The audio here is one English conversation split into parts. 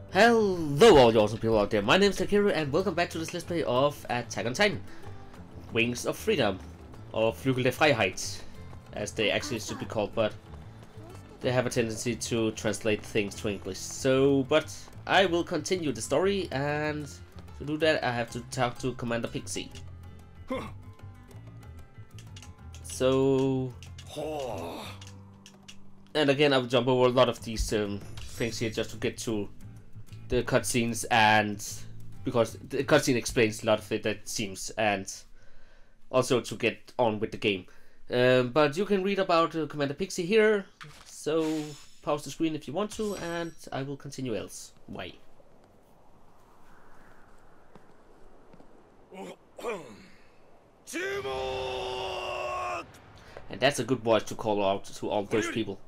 Hello all you awesome people out there, my name is Takeru and welcome back to this Let's Play of Attack on Titan. Wings of Freedom, or Flügel der Freiheit, as they actually should be called, but they have a tendency to translate things to English. But I will continue the story, and to do that I have to talk to Commander Pixie. And again I will jump over a lot of these things here just to get to the cutscenes, and because the cutscene explains a lot of it, that seems, and also to get on with the game. But you can read about Commander Pixie here, so pause the screen if you want to, and I will continue else. Why? And that's a good voice to call out to all those people.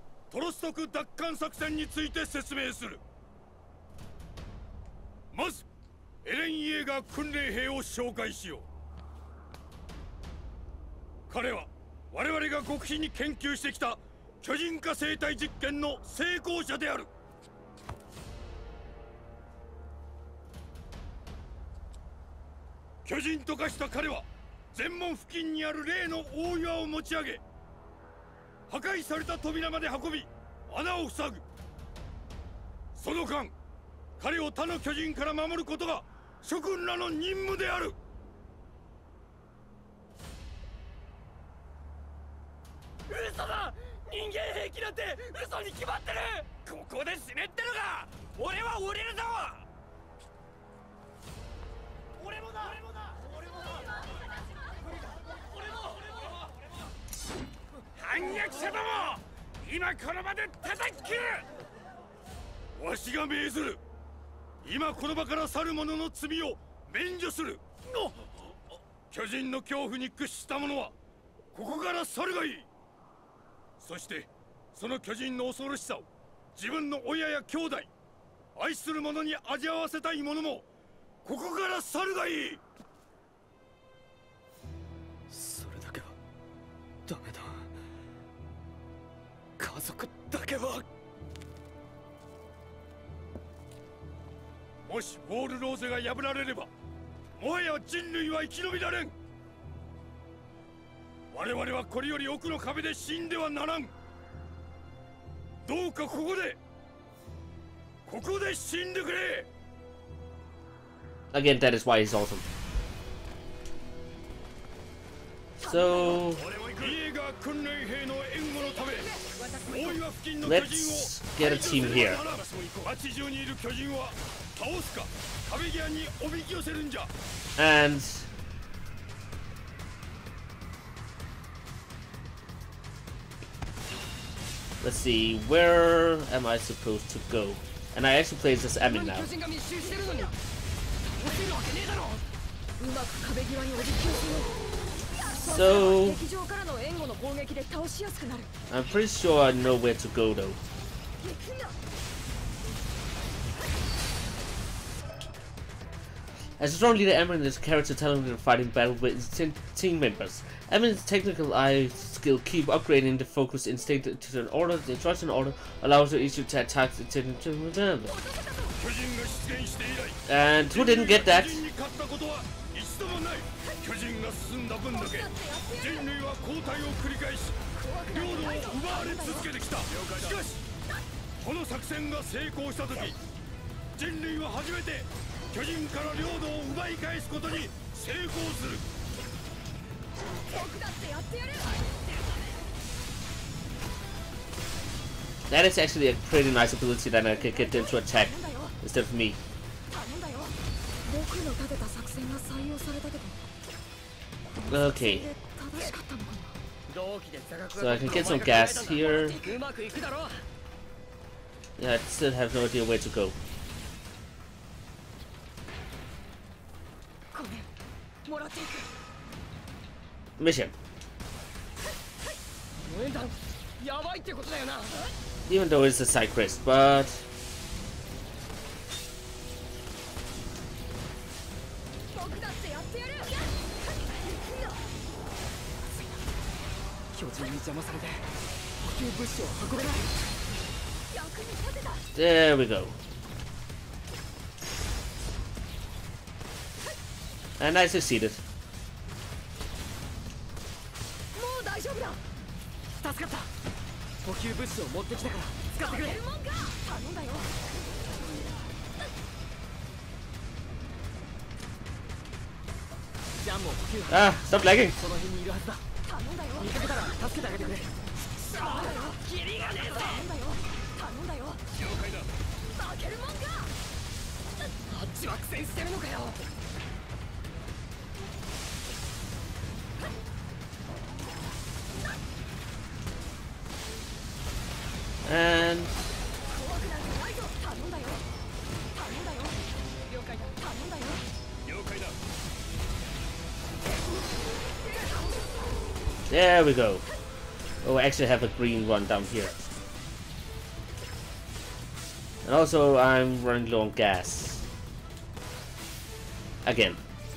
Again, that is why he's awesome. So let's get a team here. And let's see, where am I supposed to go? And I actually play this Emin now. So I'm pretty sure I know where to go though. As a strong leader, Emin is a character talented in fighting battle with his team members. Emin's technical eye skill keep upgrading the focus instinct to an order. The instruction order allows each to attack the and who didn't get that? That is actually a pretty nice ability that I can get them to attack instead of me. Okay. So I can get some gas here. Yeah, I still have no idea where to go. Mission. Even though it's a side quest, but there we go. And I succeeded. もう大丈夫だ。助かった。補給物資を持ってきたから使ってくれ。頼んだよ。ジャンも補給。 Ah, stop lagging. その辺にいるはずだ。頼んだよ。見かけたら助けてあげてくれ。頼んだよ。キリがねえぞ。頼んだよ。頼んだよ。了解だ。負けるもんか。あっちは苦戦してるのかよ。 And there we go. Oh, I actually have a green one down here. And also, I'm running low on gas. Again.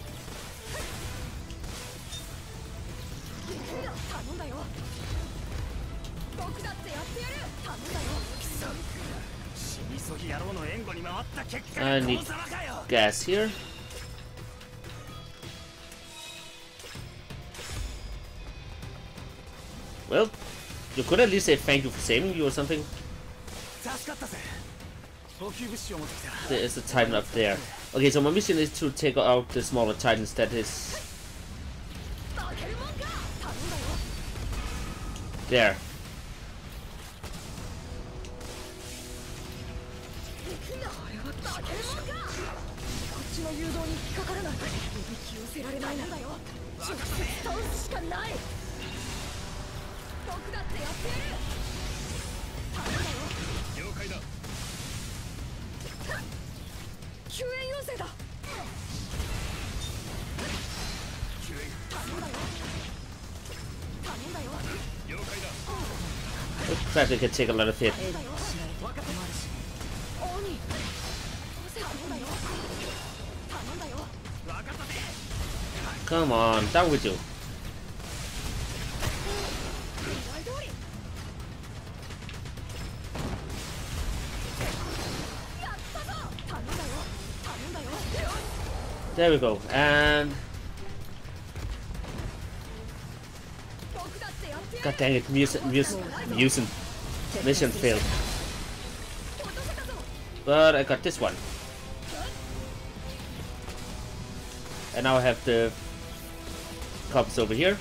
I need gas here. Well, you could at least say thank you for saving you or something. There is a Titan up there. Okay, so my mission is to take out the smaller Titans that is... there. Traffic can take a lot of hit. Come on, down with you. There we go, and... God dang it, mission failed. But I got this one. And now I have the cops over here.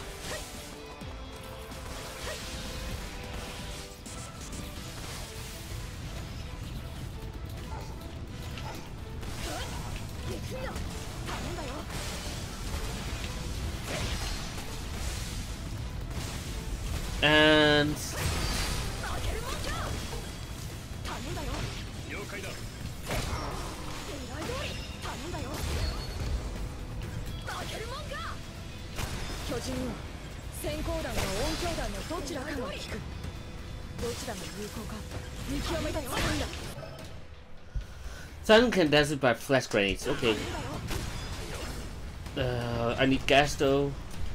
And Titan can dance it by flash grenades. Okay. I need gas though.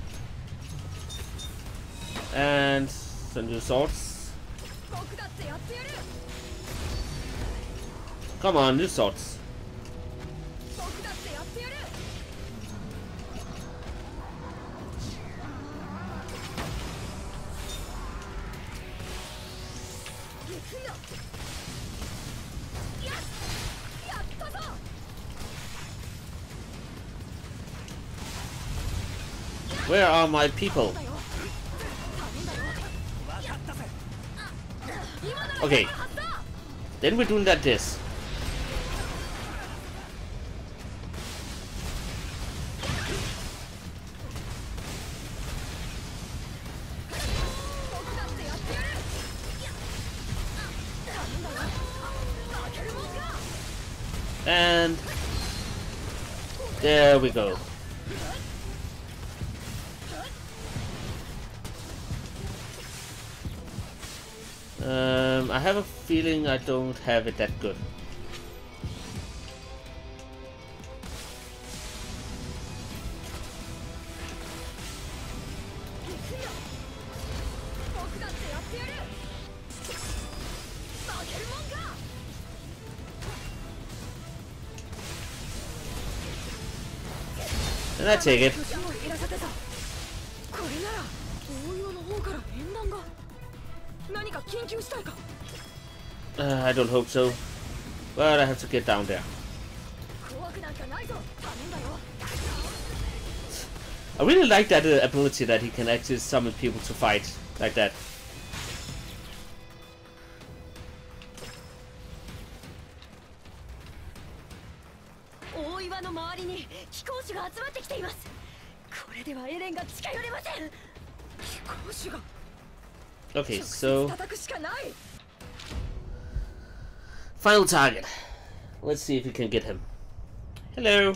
And some new swords. Come on, new swords. Where are my people? Okay. Then we're doing that this. And there we go. I have a feeling I don't have it that good. And I take it. I don't hope so, but I have to get down there. I really like that ability that he can actually summon people to fight like that. Okay, so final target. Let's see if we can get him. Hello.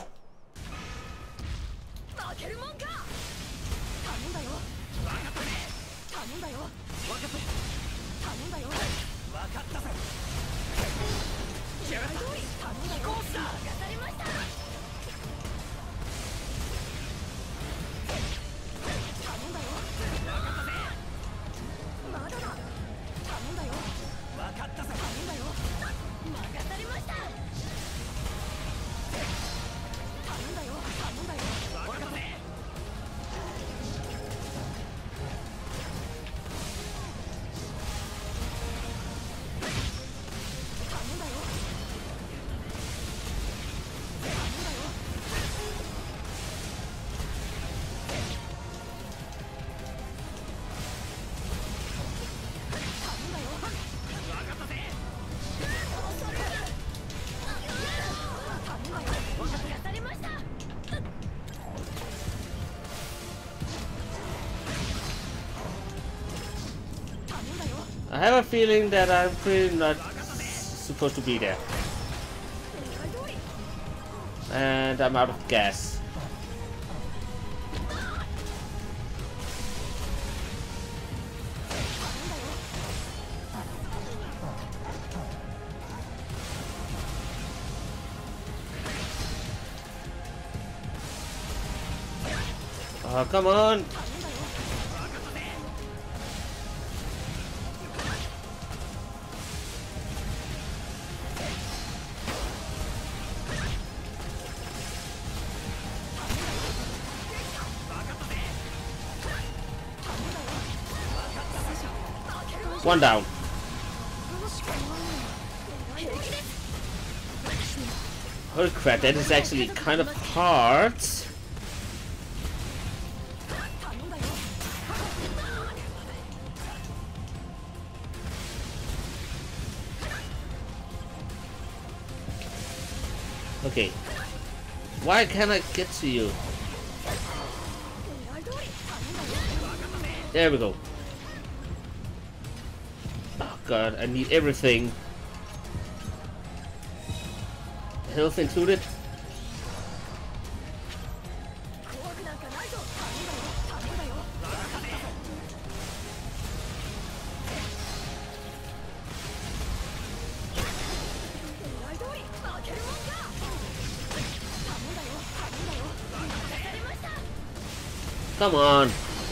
I have a feeling that I'm pretty not supposed to be there. And I'm out of gas. Oh, come on! One down. Holy crap, that is actually kind of hard. Okay. Why can't I get to you? There we go. Oh god, I need everything. Health included. Come on.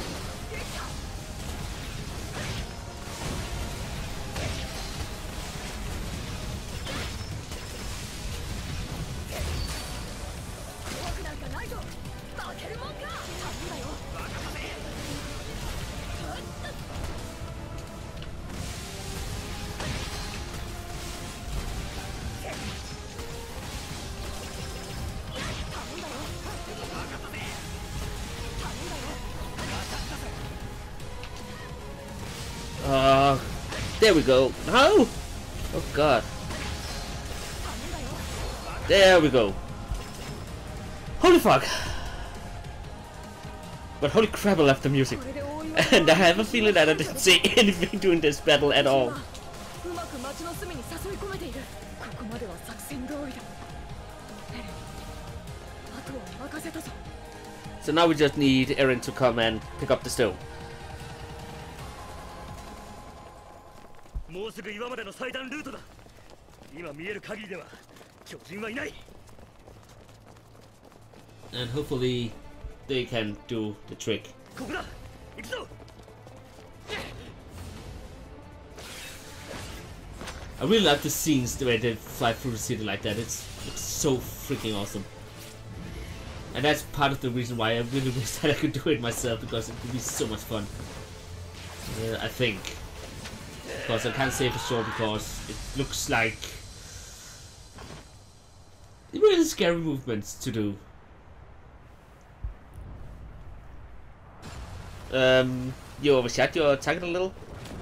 There we go. No! Oh god. There we go. Holy fuck! But holy crap, I left the music. And I have a feeling that I didn't say anything during this battle at all. So now we just need Eren to come and pick up the stone. And hopefully they can do the trick. I really like the scenes the way they fly through the city like that. It's so freaking awesome. And that's part of the reason why I really wish that I could do it myself, because it would be so much fun. I think. Because I can't say for sure, because it looks like really scary movements to do. You overshot your target a little.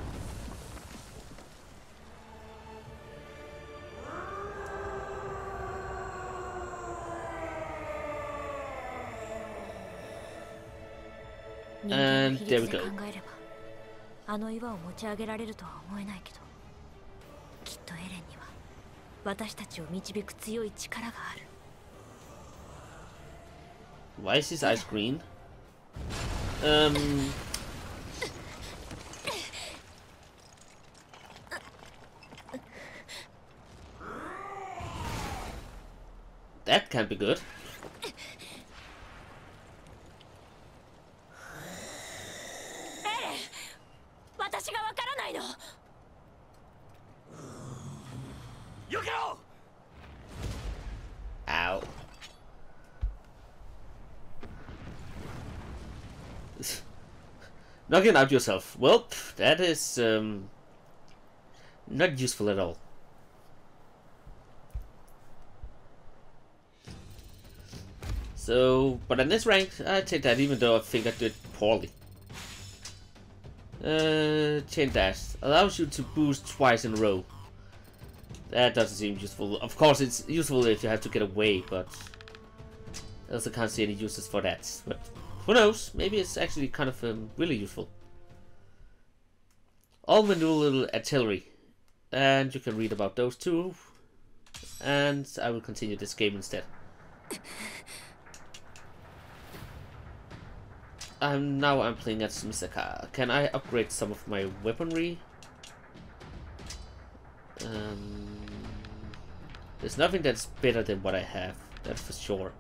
And there we go. あの岩を持ち上げられるとは思えないけど、きっとエレンには私たちを導く強い力がある。 Why is his eyes green? That can't be good. 私がわからないの。避けろ。 Ow. Knocking out yourself. Well, that is not useful at all. So, but in this rank, I take that, even though I think I did poorly. Chain dash allows you to boost twice in a row. That doesn't seem useful. Of course, it's useful if you have to get away, but I also can't see any uses for that. But who knows? Maybe it's actually kind of really useful. All manual artillery, and you can read about those too. And I will continue this game instead. Now I'm playing as Misaka. Can I upgrade some of my weaponry? There's nothing that's better than what I have, that's for sure.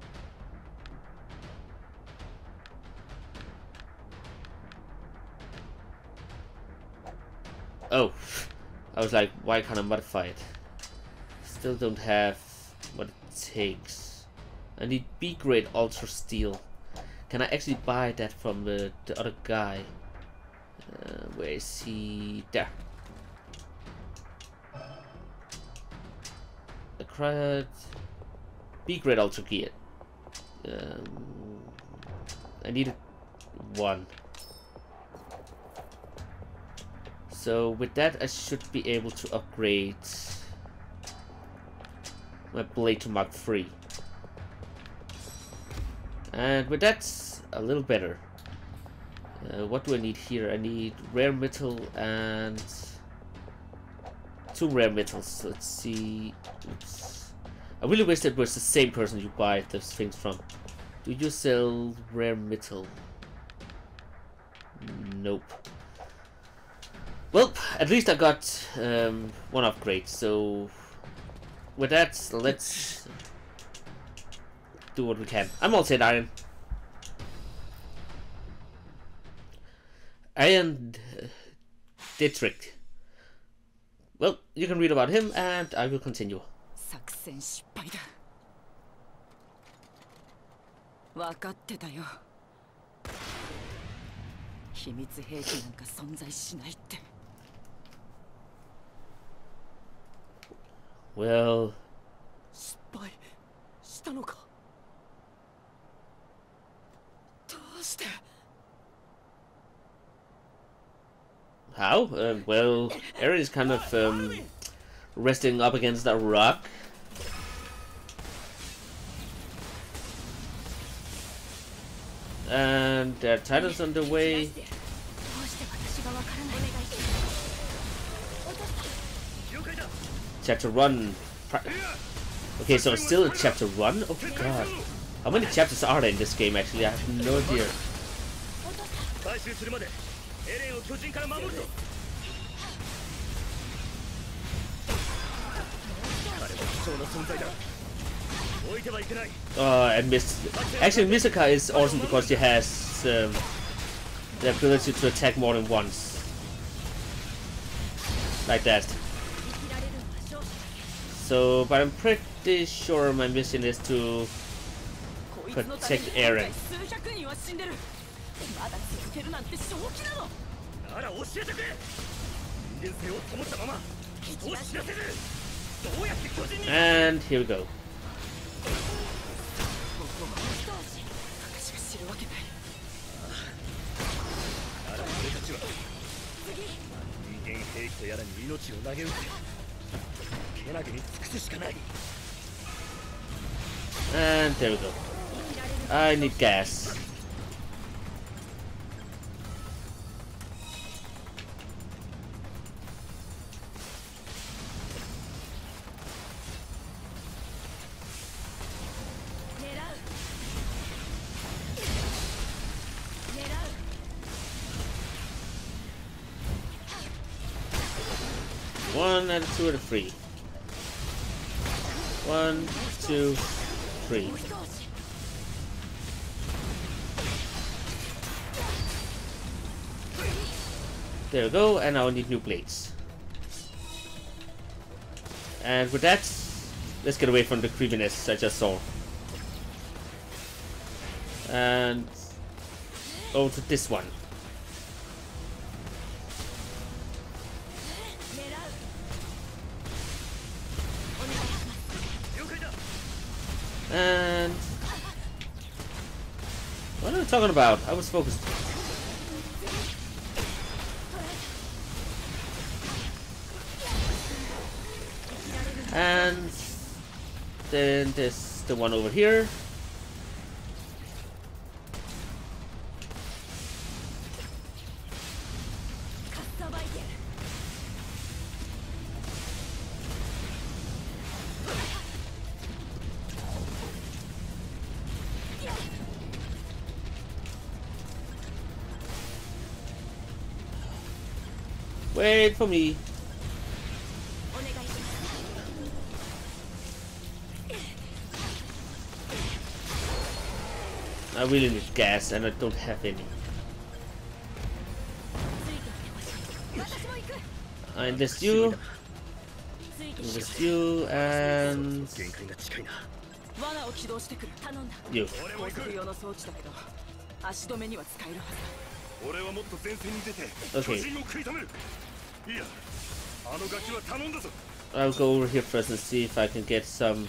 Oh, I was like, why can't I modify it? Still don't have what it takes. I need B-grade Ultra Steel. Can I actually buy that from the other guy? Where is he? There. Acquired B-grade Ultra Gear. I needed one. So with that, I should be able to upgrade my blade to Mark III. And with that, a little better. What do I need here? I need rare metal and 2 rare metals. Let's see. Oops. I really wish that was the same person you buy those things from. Do you sell rare metal? Nope. Well, at least I got one upgrade. So with that, let's do what we can. I'm all set, Iron. Iron Dietrich. Well, you can read about him, and I will continue. 作戦失敗だ。分かってたよ。秘密兵器なんか存在しないって。 Well. 失敗したのか。どうして。 How? Well, Eren is kind of resting up against a rock. And there are titans on the way. Chapter 1. Okay, so it's still a chapter 1? Oh god. How many chapters are there in this game actually? I have no idea. And actually Misaka is awesome because she has the ability to attack more than once. Like that. So, but I'm pretty sure my mission is to protect Eren. 数百人は死んでる。まだ続けるなんて正気なの。なら教えてくれ。人間性を保ったまま人を知らせる。どうやって巨人に。 And here we go. 私が知るわけない。 なら俺たちは人間兵器とやらに命を投げ打ってけなげに尽くすしかない。 And there we go. I need gas. One and two and three. 1, 2, 3. There we go, and now I need new blades. And with that, let's get away from the creepiness I just saw. And over to this one. And what are we talking about? I was focused. And then there's the one over here. Wait for me. I really need gas and I don't have any. I enlist you. Enlist you and you. 用の装置だけど足止めには使えるはず。 俺はもっと前線に出て Okay. 巨人を食い止める。いや、あのガキは頼んだぞ。 I'll go over here first and see if I can get some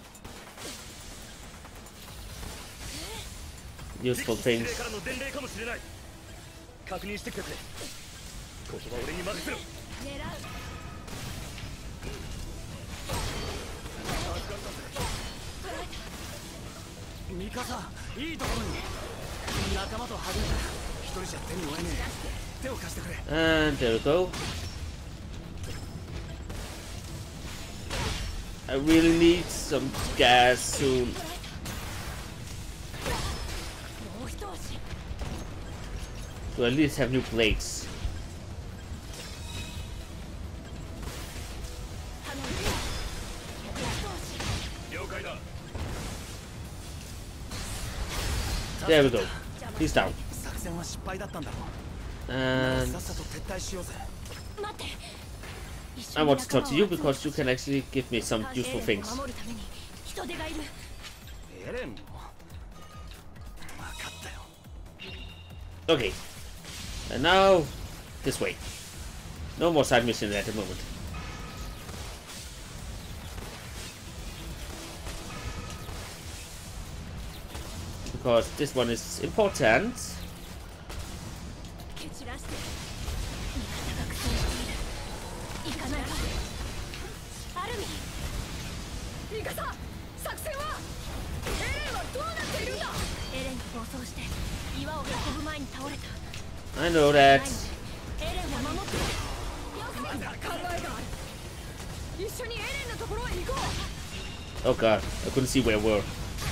useful 敵司令 things. からの伝令かもしれない。確認してきてくれ。ここは俺に任せろ。 ミカサ、いいところに仲間と励んだ。一人じゃ手に負えねえ。手を貸してくれ。 And there we go. I really need some gas soon. To at least have new blades. There we go. He's down. 作戦は失敗だったんだろう。 And さっさと撤退しようぜ。 I want to talk to you because you can actually give me some useful things. エレンも分かったよ。 Okay. And now, this way. No more side mission at the moment. Because this one is important. ミカサ、作戦はエレンはどうなっているんだ。エレンが暴走して岩を運ぶ前に倒れた。 I know that. エレンは守ってる。まだ考えがある。一緒にエレンのところへ行こう。 Oh god, I couldn't see where we were.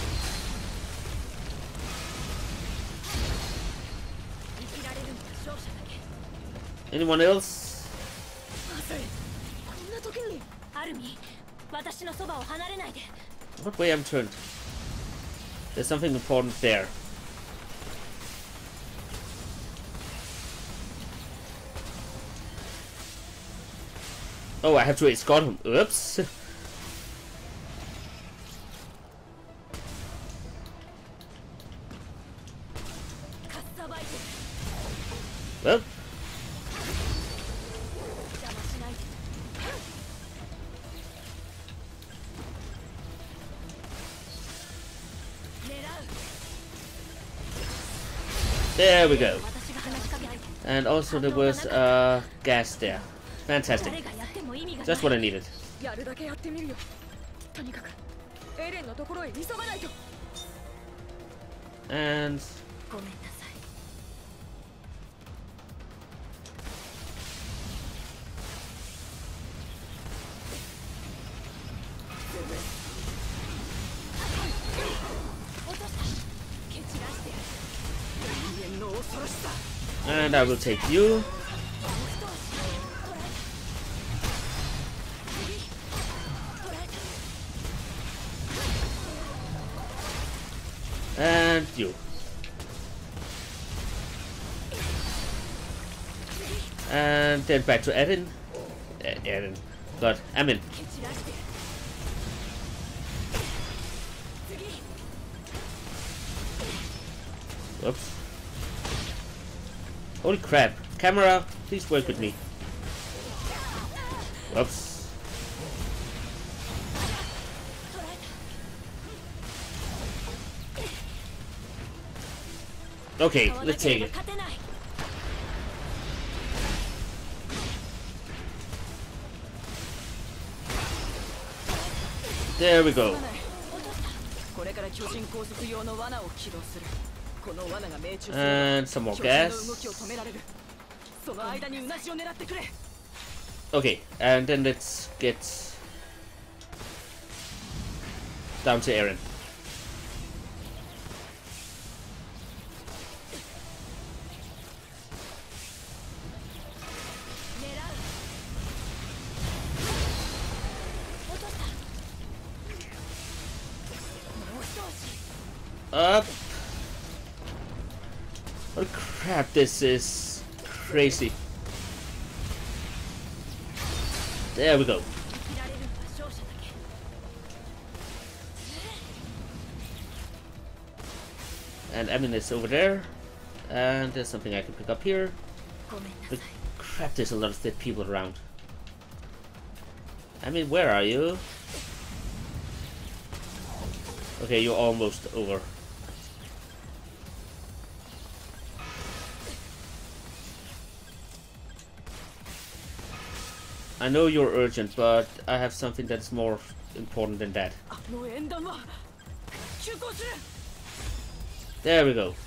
生きられるのは勝者だけ。 Anyone else? まずい。こんな時に。アルミ、私のそばを離れないで。 What way I'm turned? There's something important there. Oh, I have to escort him. Oops. Well, 邪魔しないで。狙う。 there we go. 私が話しかけないで。 And also there was gas there. Fantastic. 誰がやっても意味がない。 Just what I needed. やるだけやってみるよ。とにかくエレンのところへ急がないと。 And ごめんなさい。 落とした。蹴散らしてやる。人間の恐ろしさ。 and I will take you. 捕らえた。 And you. And then back to Erin. Erin. God, Amin. 蹴散らしてやる。次。 Whoops. Holy crap. Camera, please work with me. Whoops. 捕らえた。 Okay, let's take it. 勝てない。 There we go. これから巨人高速用の罠を起動する。この罠が命中する。 And some more 巨人の動 gas. きを止められる。その間にうなじを狙ってくれ。 Okay, and then let's get down to Erin. 狙う。落とした。もう一押し。 Up. Holy crap, this is crazy. There we go. 生きられるのは勝者だけ。 And Amin is over there. And there's something I can pick up here. ごめんな But さい。 crap, there's a lot of dead people around. Amin, where are you? Okay, you're almost over. I know you're urgent, but I have something that's more important than that. あの縁談は急行する。 There we go.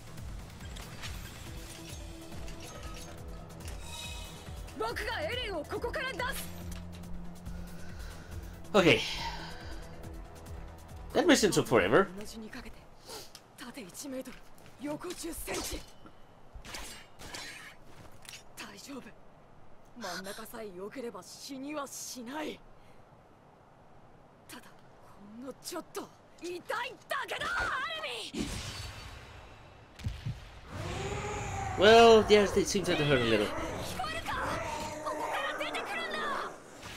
僕がエレンをここから出す。 Okay. That mission took forever. 同じにかけて縦1メートル、横10センチ。大丈夫。真ん中さえ良ければ死にはしない。ただほんのちょっと痛いだけだ。アルミ。 Well, yes, it seems that it hurt a little. 聞こえるか？ここから出てくるんだ。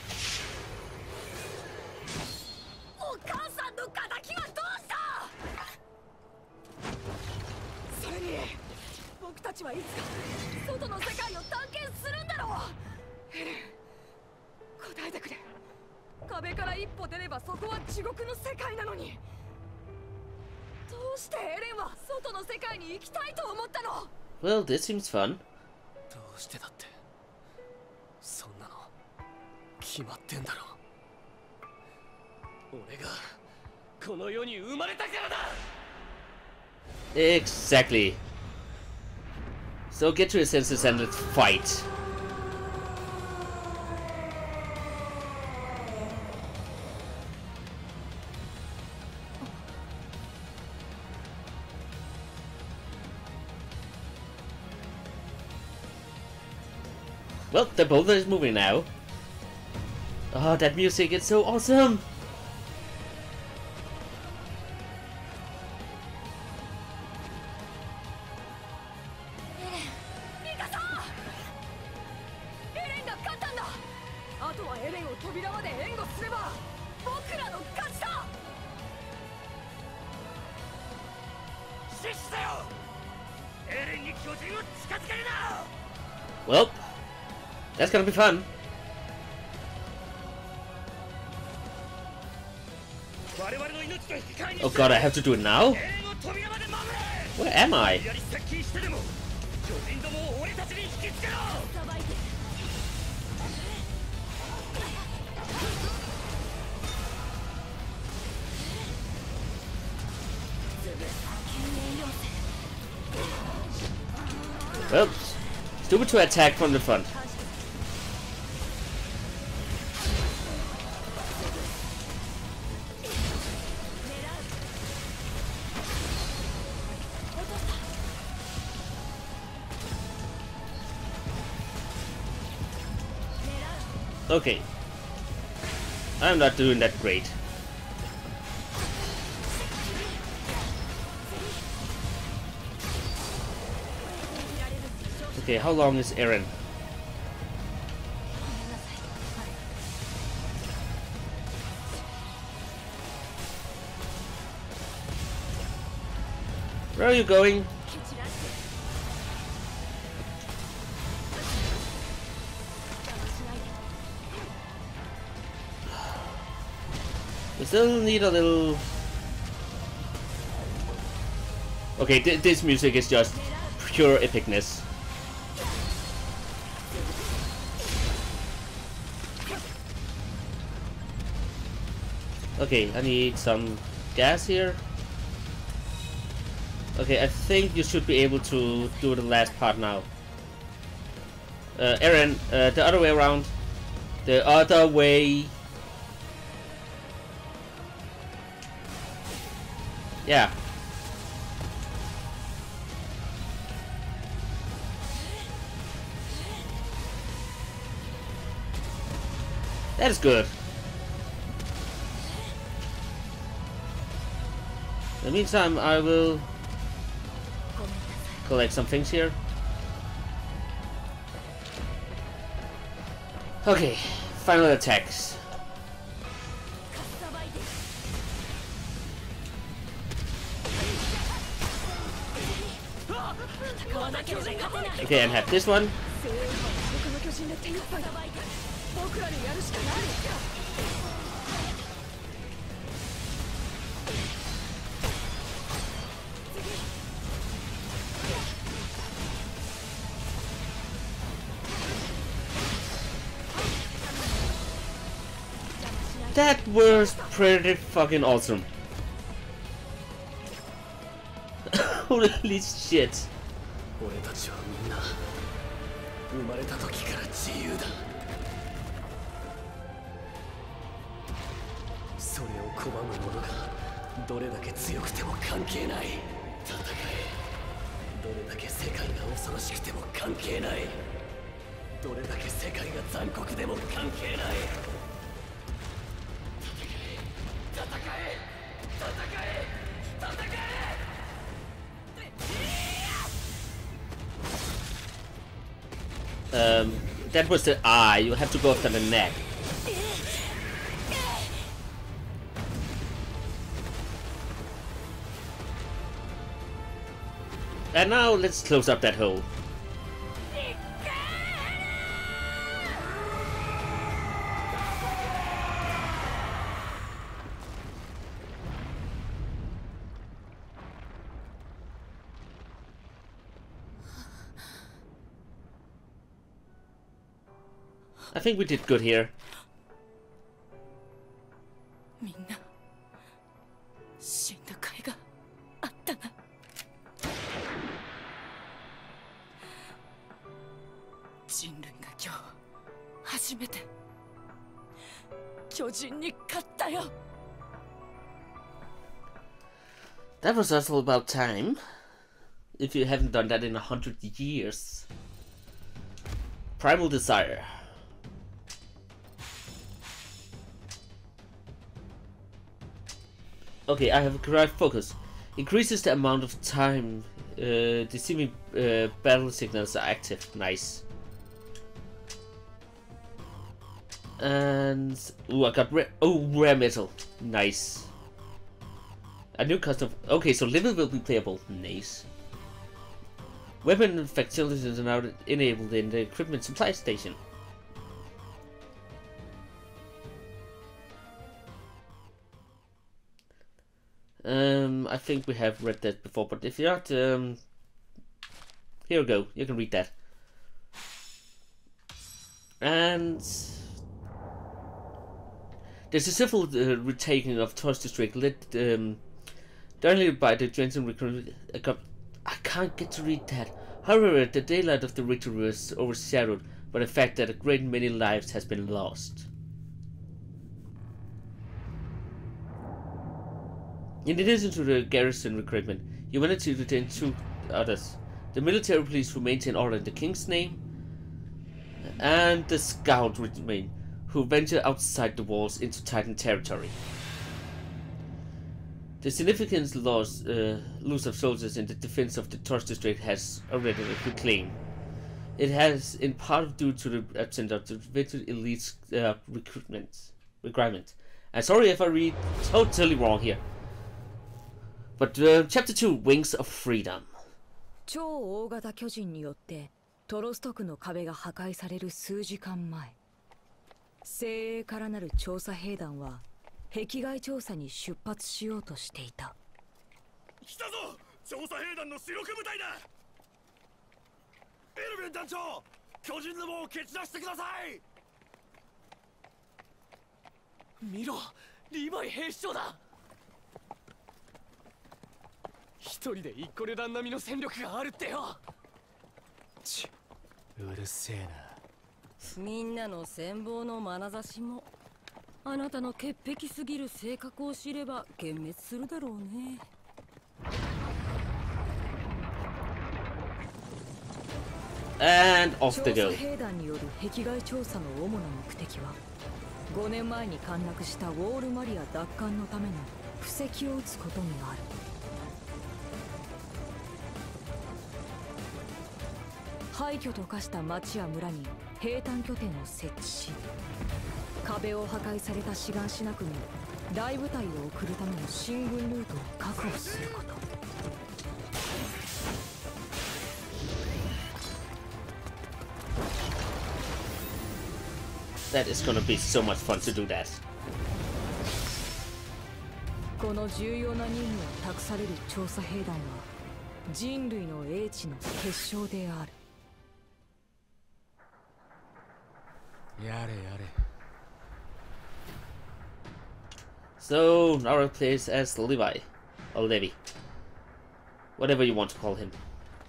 お母さんの敵はどうした？それに僕たちはいつか外の世界を探検するんだろう。エレン、答えてくれ。壁から一歩出ればそこは地獄の世界なのに、どうしてエレンは外の世界に行きたいと思ったの？ Well, this seems fun. どうしてだってそんなの決まってんだろ。俺がこの世に生まれたからだ。 Exactly. So get to your senses and let's fight. Well, the boulder is moving now. Oh, that music is so awesome! Well, that's gonna be fun. Oh god, I have to do it now? Where am I? Well, stupid to attack from the front. Okay. I'm not doing that great. Okay, how long is Eren? Where are you going? We still need a little... Okay, this music is just pure epicness. Okay, I need some gas here. Okay, I think you should be able to do the last part now. Eren, the other way around. The other way. Yeah. That is good. In the meantime, I will collect some things here. Okay, final attacks. Okay, and have this one. That was pretty fucking awesome. Holy shit. 俺たちはみんな生まれた時から自由だ。それを拒む者がどれだけ強くても関係ない。戦え。どれだけ世界が恐ろしくても関係ない。どれだけ世界が残酷でも関係ない。戦え。戦え。戦え。戦え。 That was the eye. You have to go after the neck. And now let's close up that hole. I think we did good here. みんな死んだ甲斐があったな。人類が今日初めて巨人に勝ったよ。 That was also about time. If you haven't done that in 100 years. Primal Desire. Okay, I have correct focus. Increases the amount of time deceiving battle signals are active. Nice. And ooh, I got rare metal. Nice. A new custom. Okay, so level will be playable. Nice. Weapon facilities are now enabled in the equipment supply station. I think we have read that before, but if you're not, here we go. You can read that. And there's a civil retaking of Tour's district led directly by the Jensen recruit. I can't get to read that. However, the daylight of the victory was overshadowed by the fact that a great many lives has been lost. In addition to the garrison recruitment, humanity retained 2 others. The military police who maintain order in the king's name, and the scout remain, who venture outside the walls into Titan territory. The significant loss of soldiers in the defense of the Torch district has already been claimed. It has in part due to the absence of the veteran elite requirement. And sorry if I read totally wrong here. But Chapter 2, Wings of Freedom. 超大型巨人によってトロスト区の壁が破壊される数時間前、精鋭からなる調査兵団は壁外調査に出発しようとしていた。 来たぞ、調査兵団の主力部隊だ。エルヴィン団長、巨人の門を蹴散らしてください。見ろ、リヴァイ兵士長だ。一人で一個旅団並みの戦力があるってよ。うるせえな。 みんなの羨望の眼差しもあなたの潔癖すぎる性格を知れば幻滅するだろうね。 And off they 調 go. 査兵団による壁外調査の主な目的は5年前に陥落したウォールマリア奪還のための布石を打つことにある。廃墟と化した町や村に兵站拠点を設置し、壁を破壊された志願しなくに大部隊を送るための進軍ルートを確保すること。 That is gonna be so much fun to do that. この重要な任務を託される調査兵団は人類の英知の結晶である。 やれやれ。 So Nara plays as Levi, or Levi, whatever you want to call him.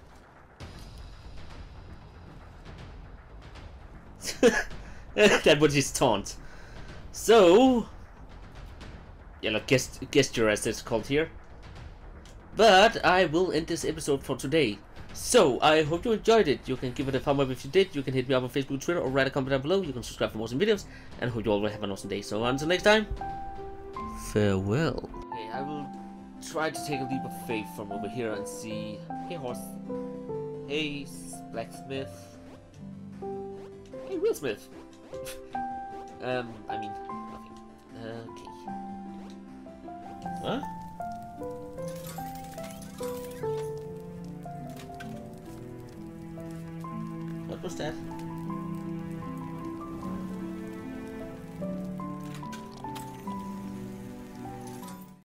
That was his taunt. So, yeah, like gesture as it's called here. But I will end this episode for today. So, I hope you enjoyed it. You can give it a thumb up if you did. You can hit me up on Facebook, Twitter, or write a comment down below. You can subscribe for more videos. And I hope you all will have an awesome day. So, until next time, farewell. Okay, I will try to take a leap of faith from over here and see... Hey, horse. Hey, blacksmith. Hey, Will Smith. I mean, nothing. Okay. Huh? What was that?